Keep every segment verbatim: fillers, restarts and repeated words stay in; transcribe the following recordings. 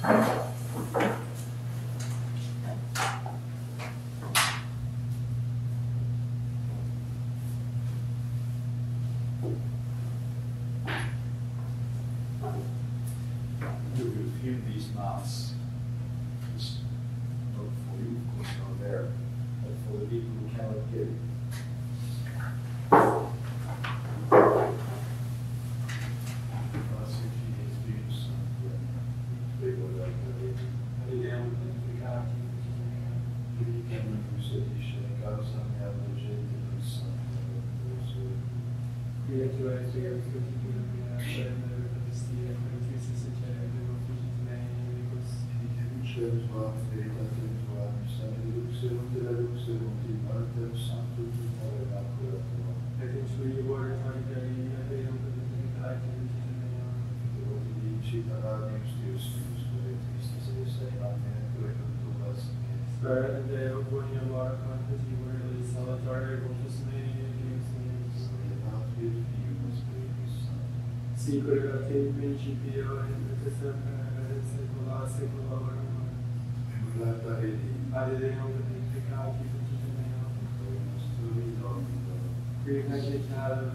You will feel these mass. It's not for you, of course, not there, but for the people who cannot get it. Sì, collegati in principio e sempre secolare, secolare. Adede non peccati, qui non c'è chiaro,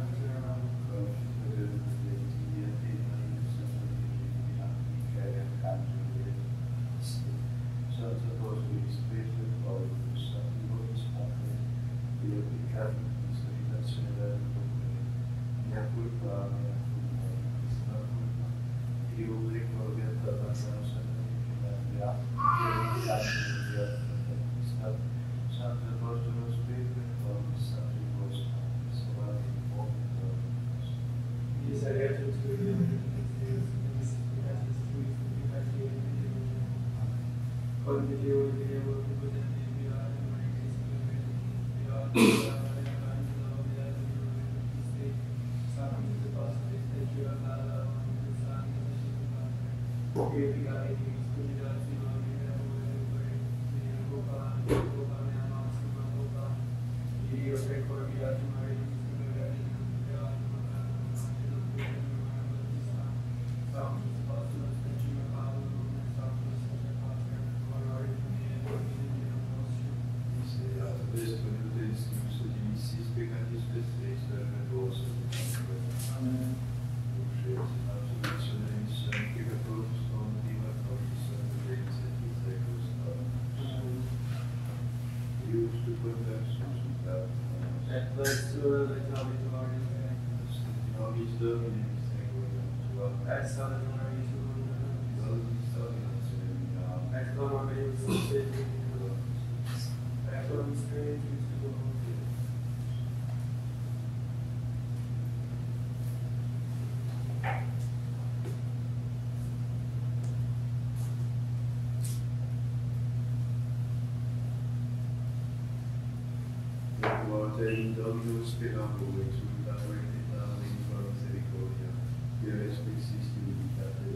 Dominus per amore, sulla verità lingua misericordia, per espressisti unitate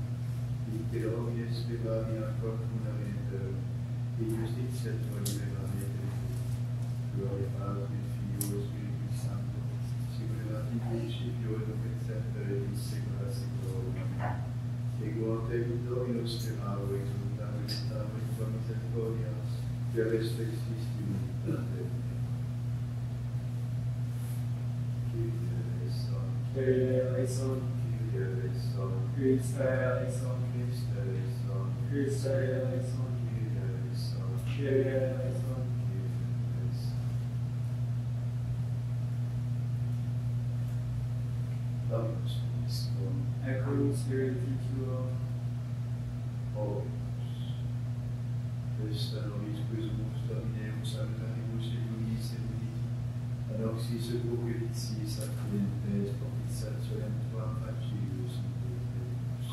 di per omnes per la mia fortunamente, di giustizia tua liberamente, gloria Padre, Figlio e Spirito Santo, sicuramente in principio e non per sempre, in secolo secolo. Ego a te, Dominus per amore, sulla verità lingua misericordia, per espressisti unitate. Kyrie eleison, Kyrie eleison, Christe eleison, Christe eleison, Christe eleison, Kyrie eleison, Kyrie eleison. Dominus vobiscum, et cum spiritu tuo. Oremus. Christe nobis quisumus Dominemus salutamus et unis et uniti, ad oxis et pulchritis accidentes propitiationem tuam facilius imperfectus.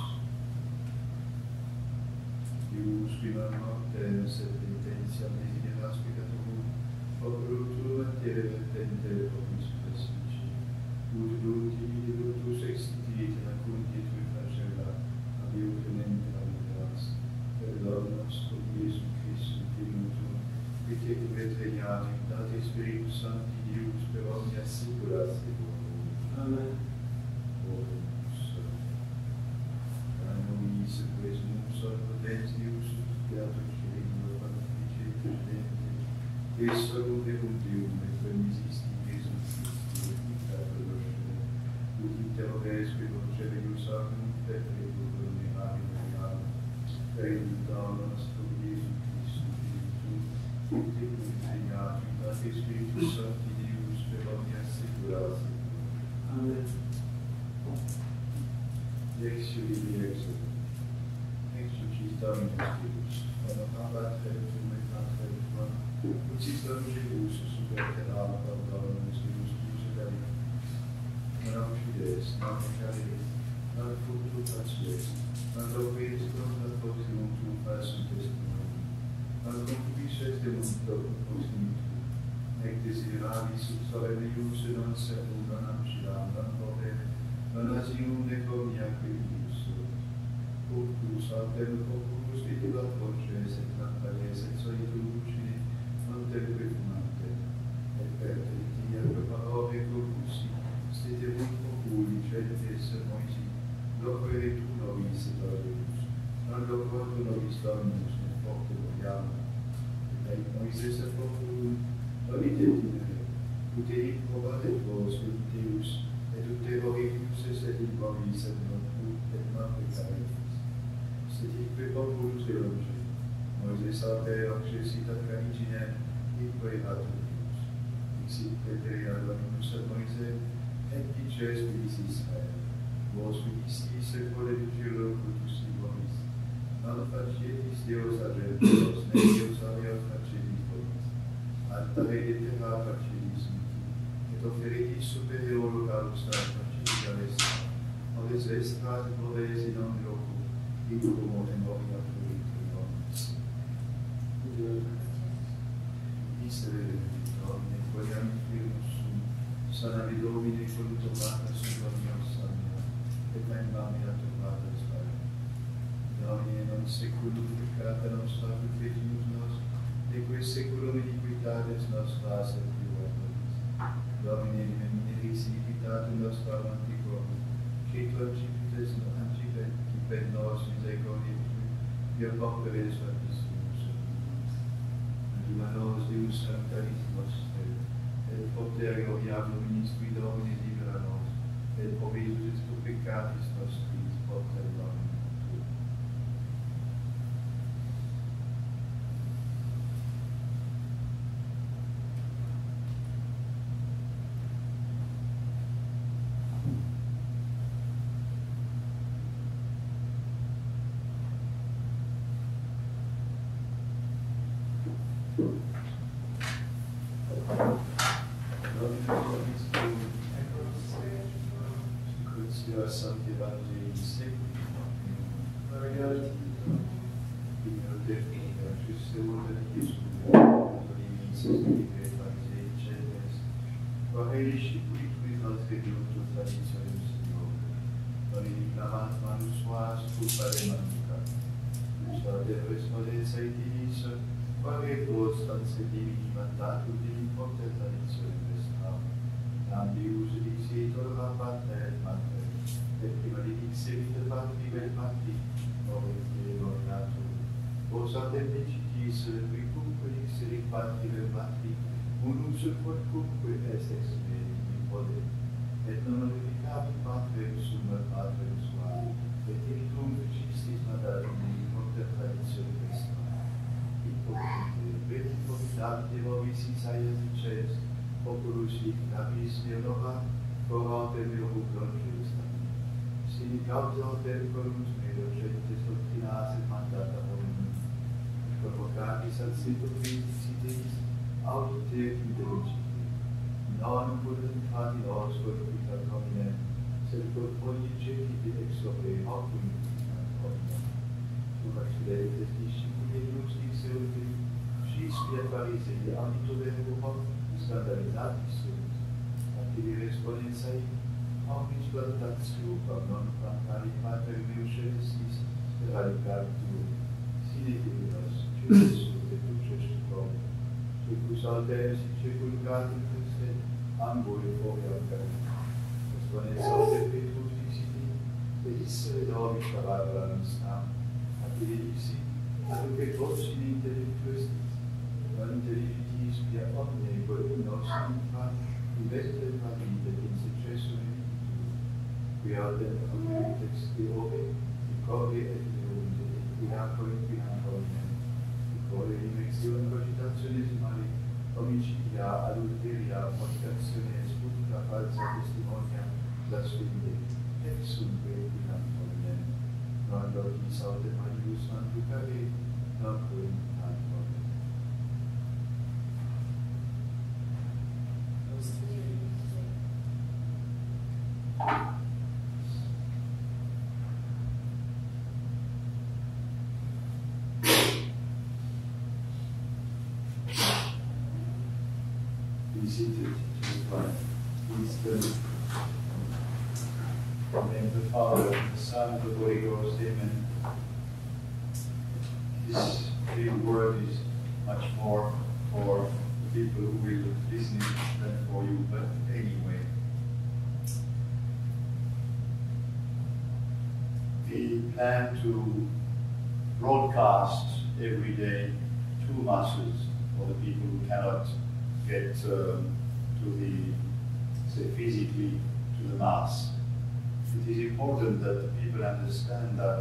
Ius prima mortem sed penitentiam desideras peccatorum, obrutu et irrevertente propis persici, ut bruti brutus extitit in acuntit et flagella, abiutemente labiteras, per Dominus cum Iesu Christum Filum tuum, et ecum et regnatum Date Spiritus Sancti Deus per omnia secula seculum. Amen. Oremus. Anno Ise quesumus salute continuum, et permisisti Christus, et ut interrogesque concedius agnum, et pretur dominari mediam, per indultam nostrum Iesu Christus, ut tecum segnatum, et Spiritus Sancti Deus, per omnia secula secula. Amen. Lectio ibi exit. Exorcistam Deus, quam habet fertum et patrem tuam, ut sistemibus super terram paudamus Deus Deus non fides, non caris, non fructu facies, non doquestum ad proximum tuum falsum testimonium, non concupisces de mundo proximitum, nec desideravis sub solemnius et non servum non amcidam, non voler, non asium nec omnia querius, Octus autem populus vitibat voces et lampades et solitum lucidi non tempe fumante, et per te per parole corpussi, steterunt populi centes moisi, loquere tu nobis et audemus, non loquatur nobis dominus, ne forte vogliamo, et ai Moises et populum, nobite tinere, ut erit probadet vos Deus, et ut terroribus et in vobis et non ut et non peccaretis. Sed populus eloge, Moises aper accessit ad cariginem, ique atur Deus. Dixit Peter Dominus ad Moise, et dices vidis Israel, vos vidisti secole vigilo cultus in vobis, non facietis Deus agentos, ne Deus alios facietis vobis, altare de terra facietis muti, et oferitis superior holocausta facietis alesta, odes estrat voles in omni locum, in como in omnia fruitum omnis. Miserere Domine, quoiam firmus sum, sanavi Domine, quod tombata sum omnios omnia, et magnamia tombata spare. Domine, non seculum peccata nostra perfectimus nos, neque seculum iniquitates nostras et privatis. Domine, mineris iniquitatum nostra antiquum, ceto ancipites ancipet, per nos misericordia tui, via popere suavissimus. Aduma nos Deus sanctarissimus te, et potere odiablo ministri Domine libera nos, et provisus est tu peccatis nostris, potere Domine tu. Sancti Evangelii seculi, Maria, Figlio Dei, Christe urbe Iesu, Dominicis Dei Evangelii cetes, quae discipuli tui transgrediuntur traditionem Signore, non inclamant manus suas culpare manducat. Lucia de respondenza et divis, quae vos transgredivi mandatum de importe traditionem vestram, nam Deus dixetur a pater et mater, et prima dixit patri vel patri, novet Dei nominatur. Vos autem dicitis, quicumque dixerit patri vel patri, unus quodcumque est ex me in poder, et non glorificavit patrem sum patrem suam, et ictum fecistis mandatum de importer traditionem vestram. Hippocrite, vetit profitabile vobis Isaias dices, populus hic nabis neonova, cor autem eorum longeus tam. Sine causa autemporum meo gentes doctrinas et mandata hominum, convocatis ad seto Christi Deis, audite fidelicite. Non voluntate nos glorificat hominem, sed quod prodigiti ex opere oculum hominem. Cum accidentes discipuli eius dixerunt, sis via Pharisei audito verbum hoc scandalizatis sunt, activi responensai, omnis plantatio, quam non plantari pater meus celestis, per radicare tuum, sine Deus, Cesus, et duces tuum, secus alter si circulatum Christe, ambul foria carit. Responens autem Petrus dixiti, deissere nobis parabula nostram, active dixi, aducet vos in intellectu estis, non intelligenti spiegano nei quelli nostri investe la vita in successo qui ha detto che i texti ove i cori e i racconti i cori di dimensione cogitazione simali omicidia adulteria fornicazione sputta falsa testimonia blasfemia e sunque di cantoria non dormi salute manius non tucare non cui cantoria. Be seated, just fine. Please the in the name of the Father, the Son, and the Holy Ghost, amen. This real word is much more for the people who will listen than for you, but anyway. We plan to broadcast every day two masses for the people who cannot get um, to the, say, physically to the mass. It is important that the people understand that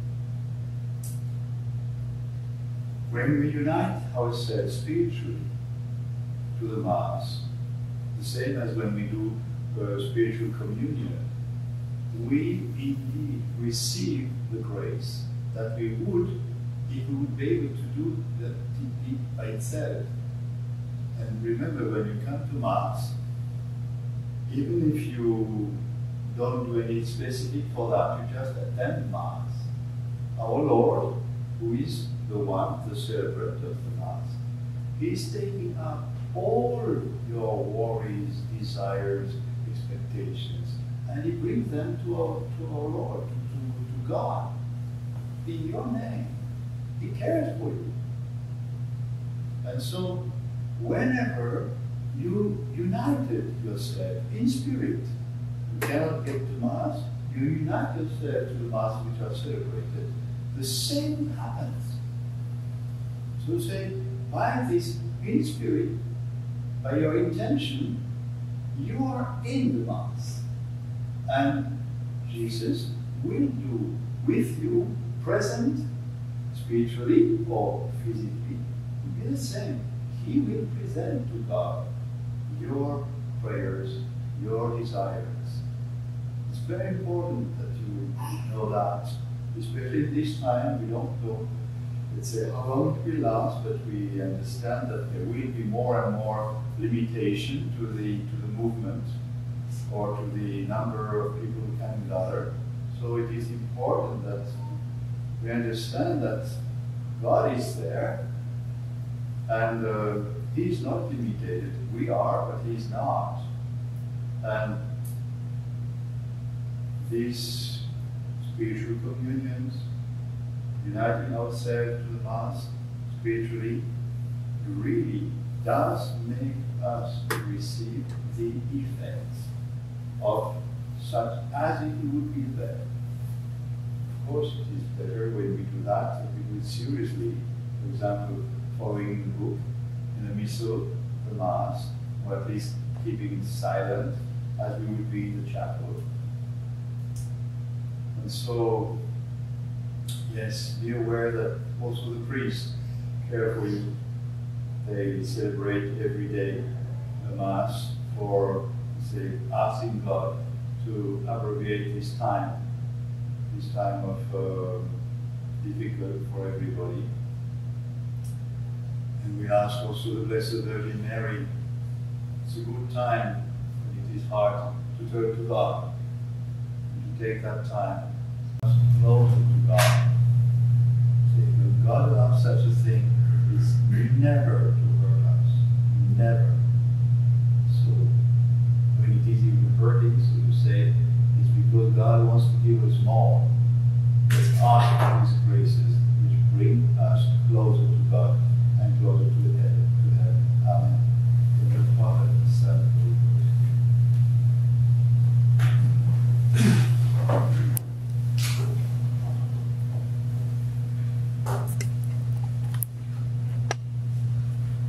when we unite ourselves spiritually to the mass, the same as when we do uh, spiritual communion, we indeed receive the grace that we would if we would be able to do that by itself. And remember, when you come to Mass, even if you don't do any specific for that, you just attend Mass. Our Lord, who is the one, the celebrant of the Mass, He is taking up all your worries, desires, expectations, and He brings them to our, to our Lord, to, to, to God, in your name. He cares for you. And so, whenever you united yourself in spirit, you cannot get to Mass, you unite yourself to the Mass which are celebrated, the same happens. So say, by this in spirit, by your intention, you are in the Mass. And Jesus will do with you, present, spiritually or physically, will be the same. He will present to God your prayers, your desires. It's very important that you know that, especially this time. We don't know, let's say, how long it will last, but we understand that there will be more and more limitation to the to the movement or to the number of people who can gather. So it is important that we understand that God is there, and uh, He is not limited. We are, but He is not. And these spiritual communions, uniting ourselves to the Mass spiritually, really does make us receive the effects of such as if He would be there. Of course, it is better when we do that, if we do it seriously. For example, following the book in the Missal, the Mass, or at least keeping silent as we would be in the chapel. And so, yes, be aware that also the priests care for you. They celebrate every day the Mass for, say, asking God to abbreviate this time, this time of uh, difficult for everybody. And we ask also the Blessed Virgin Mary. It's a good time when it is hard to turn to God and to take that time closer to God. See, when God allows such a thing, it's never to hurt us. Never. So when it is even hurting, so you say, it's because God wants to give us more. Let's ask for His graces, which bring us closer to God and closer to the heaven. To heaven. Amen. In the Father, the Son, and the Holy Ghost.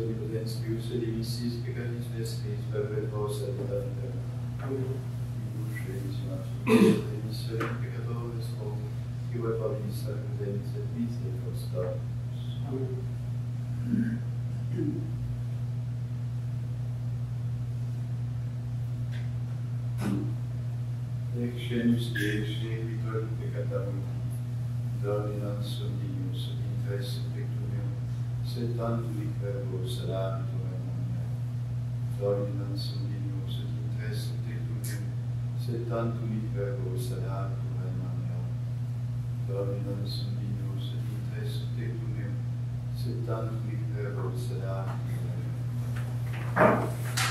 onnipotens Deus et dimissis peccatis vestris per vos et vita eterna. Amen. Ibus remissionatus remissionem peccatoris hoc, qui voi pabilis sacrificis et misericors Deus. Amen. Ec genus Dei, vitor peccata mundi, dominans omnius et interesse pectum meum, sed tantum verbos ad habitum omnia. Dominans omnius et interesse pectum meum, sed tantum verbos ad habitum omnia. Dominans omnius et interesse pectum meum, sed tantum verbos ad habitum omnia.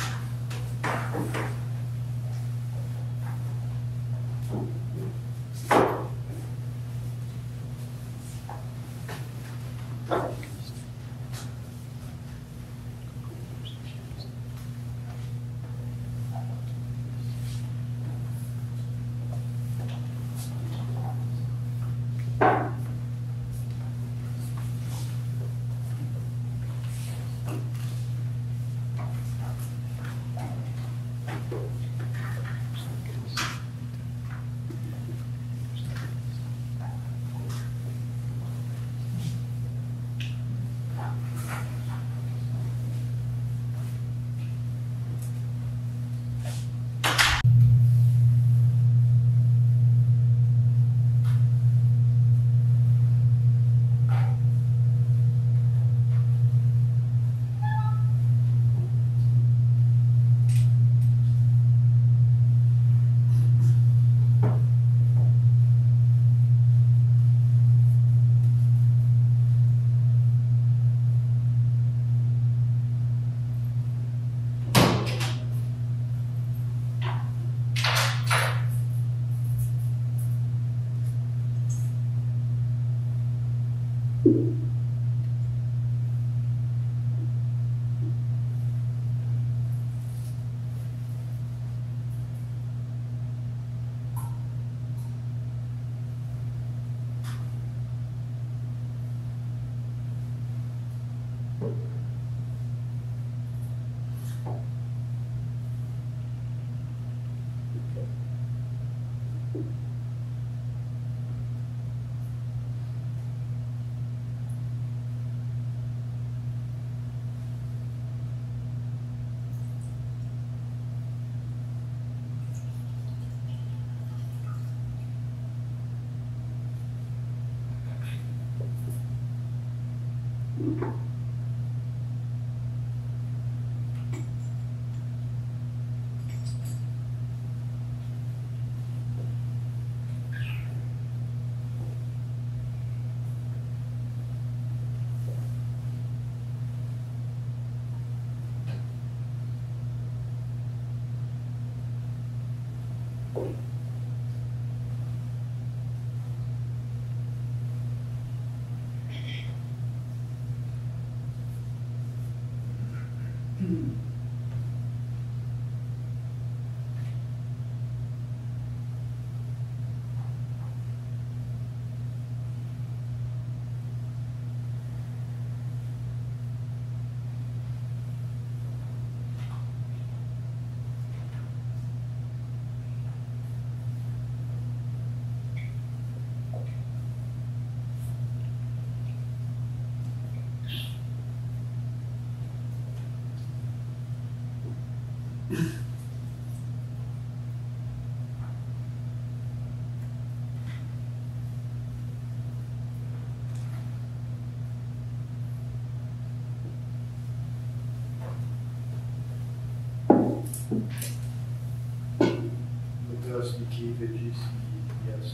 Qui vegis vias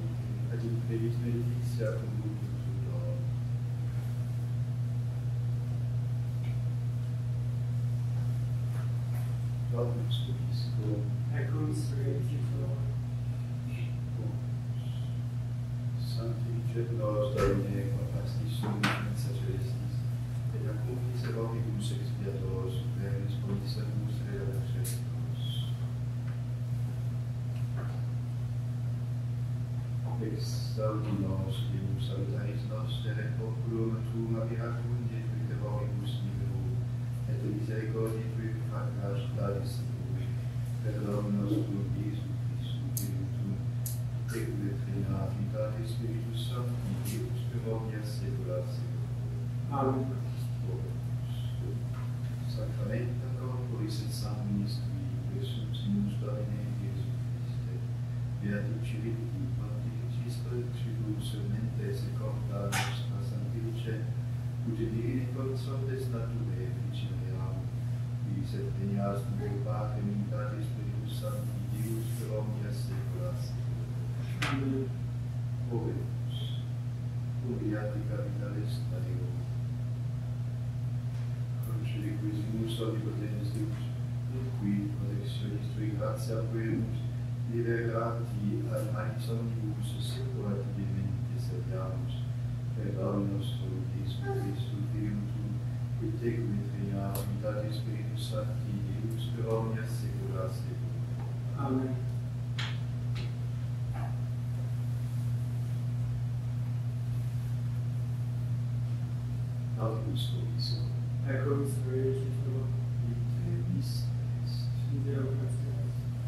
ad imprevis medititia cum multitudo. Dominus tobiscum, Ecum spiritifero. sanctificet nos Domine, qua pastis sum mensa celestis, et accomplis erroribus expiatoris superis promissamus redemptionis. Exaudi nos, Deus salutaris noster, et populum tuum habitatum, et erroribus libero, Amen. Sacramenta corporis et sanguinis tui, resurreximus Domine Iesu Christe, beatificiti, pontificis spiritus mentes et corda nostra sanctifice, ut divine consortes naturae ficere, vis et venias tuo Patre, unitatis Spiritus Sancti, Deus per omnia saecula saecula. Amen. Oremus, Uriati capitalis Deo, Concediquissimus omnipotens Deus, qui protectionis tui gratia quemus, liberati ad manis omnibus securativemente serviamus, per Domini nostrum Iesu Christum, Filium tuum, qui tecum et regna unitatis Spiritus Sancti, Deus per omnia saecula saecula. Amen. Audibus vobis, Ecco miserere tuo, ite vis est. Deo gratias.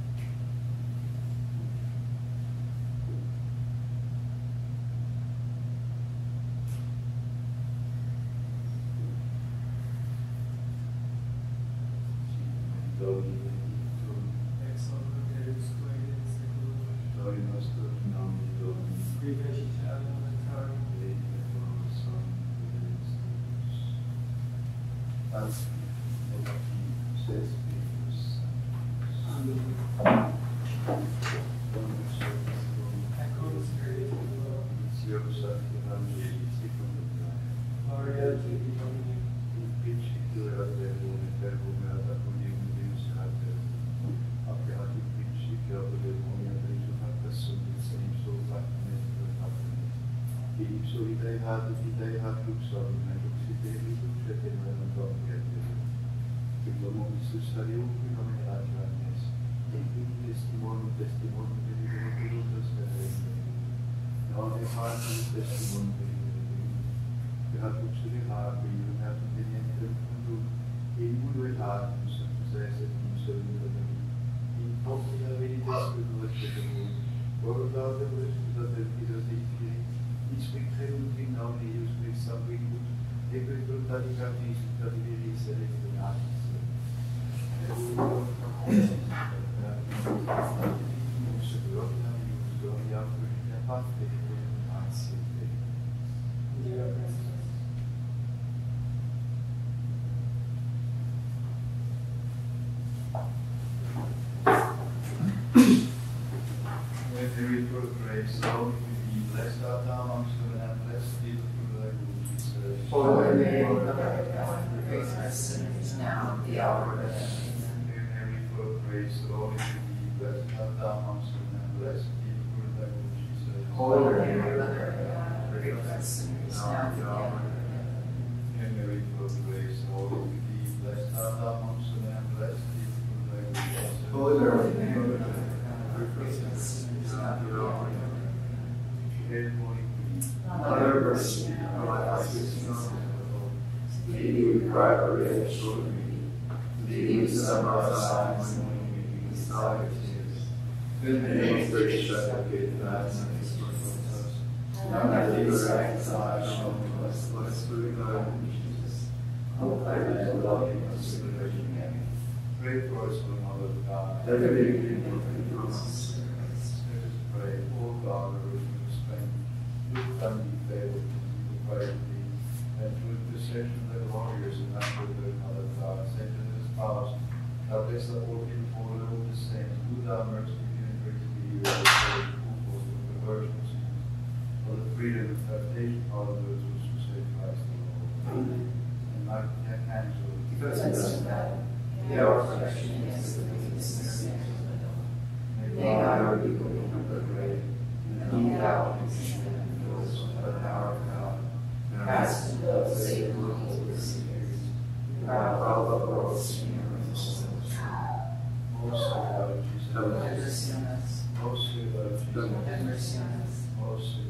Domini benedictum, Ex hoc Deus quae in saeculum, Domini nostrum, in nomine Domini, qui fecit alimentarium, et nos omnes Deus. Pax, et Filius, et Spiritus Sanctus. Amen. Dominus vobiscum, Ecco miserere tuo, Itios Sancti Evangelii secundum Deo. gloria a te, Domine. In principio erat verbum, et verbum erat ad unium Deus erat verbum. Ab erat in principio ad verbum, et verbum ad persum, et senipso factum est per factum est. Et ipso vitae hat, et vitae hat lux omnia, lux ite lux et in rerum Domini et Deum. Et domum Iisus alium, qui nomen erat Johannes, et qui testimonum testimonum veritae verutus verere. Non erat testimonum veritae verutus. Erat lux vera, qui ium erat venientem fundum, et immuno etatus, et possess et consolidum. In omnia veritas verutus et verutus. Orda Christus ad Filus Dei, is qui credunt in nomine Ius Christus sanguinus, et per brutalitate cittadi viris electionatis. Et uno caposis, et gloria Ius gloria Filii Patre, et ansia Dei. Deo gratias. With the ritual grace, Lord, we be blessed art thou amongst women, and blessed is the fruit of thy womb, Jesus. Holy Mary, Mother of God, pray for us sinners now and at the hour of our death. Hail Mary, full of grace, the Lord is with thee. Blessed art thou amongst women, and blessed is the fruit of thy womb, Jesus. Holy Mary, Mother of God, pray for us sinners now and at the hour of our death. Hail Mary, full of grace, the Lord is with thee. Blessed art thou amongst women, and blessed is the fruit of thy womb, Jesus. Holy Mary, Mother of God, pray for us sinners now and at the hour of our death. Hail, Holy Queen, Mother of mercy, our life is not. To thee we cry for reassuring. To thee we send our sighs and we desire tears. In the name of gracious advocate, God, and his us. Now that thee reconcile, show to us, blessed through God and Jesus. O Clement, O loving, O sweet Virgin Mary. pray for us, O Mother of God. That we may be from us. Let us pray, O God, the root of strength, look on thee, faithful to the piety, and through the intercession of the glorious and after the Mother of God, send to this house, thou bless the whole people, and all the saints, who thou mercy and grace be you, and the people of the virgin for the freedom and salvation of all those who forsake Christ the Lord. Amen. And like the angel, Because it doesn't matter. The hour of reflection against the wickedness and sin of the devil. May God our people become the great, and whom thou hast sent and those by the power of God. Cast into the Satan who holds the secrets. God, all the world, sing your mercy. most sweet Lord Jesus, Have mercy on us. most sweet Lord Jesus, Have mercy on us. most sweet